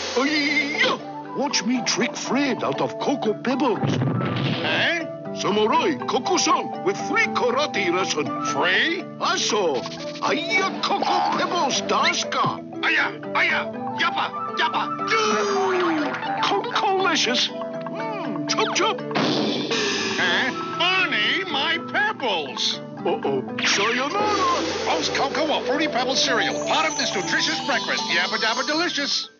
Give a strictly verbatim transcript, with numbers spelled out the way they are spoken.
Ay-ya! Watch me trick Fred out of Cocoa Pebbles. Eh? Samurai Coco-san with free karate lesson. Free? Also, Ay-ya Cocoa Pebbles Daska. Aya, aya, yappa, yappa. Coco-licious. Mmm, chop chop. Eh? Barney, my Pebbles. Uh-oh. Sayonara. Roast cocoa or fruity pebble cereal. Part of this nutritious breakfast. Yabba dabba delicious.